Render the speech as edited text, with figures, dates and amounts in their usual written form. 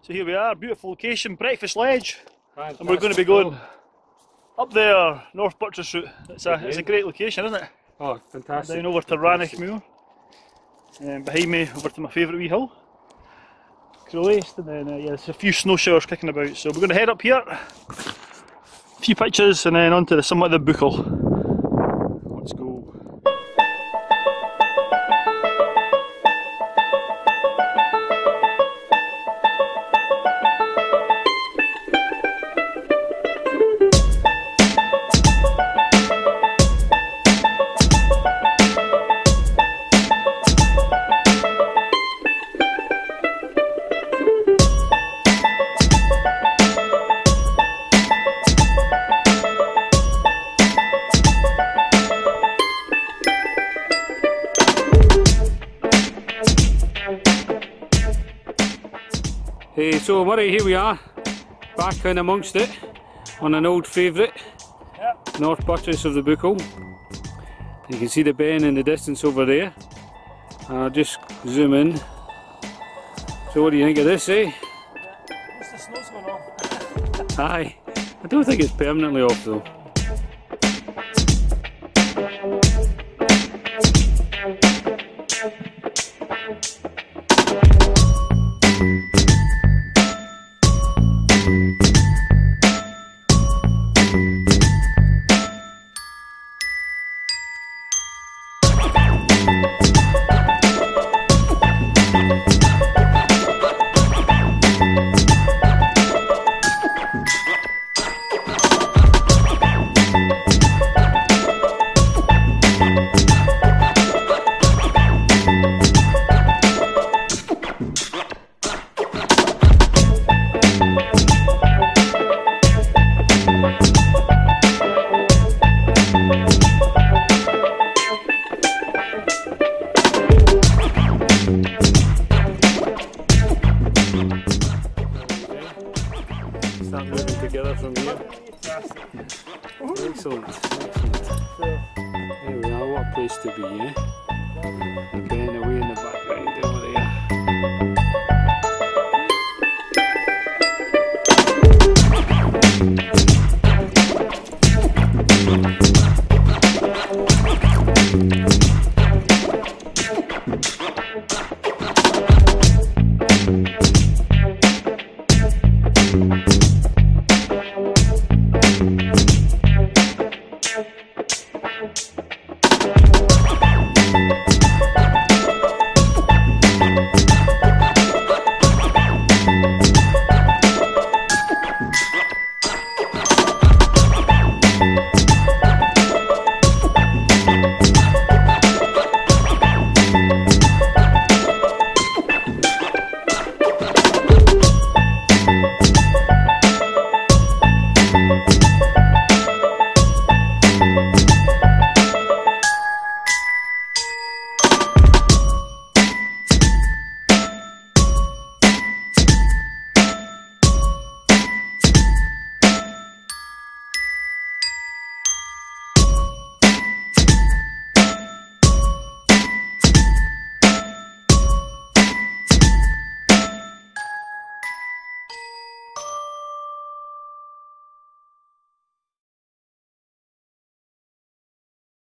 So here we are, beautiful location, Breakfast Ledge. Fantastic. And we're going to be going up there, North Buttress route. It's a great location, isn't it? Oh, fantastic. Down over to Rannoch Moor. Behind me, over to my favourite wee hill, Crowlaced, and then yeah, there's a few snow showers kicking about. So we're going to head up here, a few pictures, and then onto the summit of the Buachaille. Let's go. Hey, so Murray, here we are, back in amongst it, on an old favourite, North Buttress of the Buachaille. You can see the Ben in the distance over there. I'll just zoom in. So what do you think of this, eh? What's the snow's going off? Aye, I don't think it's permanently off though. Start moving together from here. Excellent, excellent. There we are, what a place to be, eh? Okay.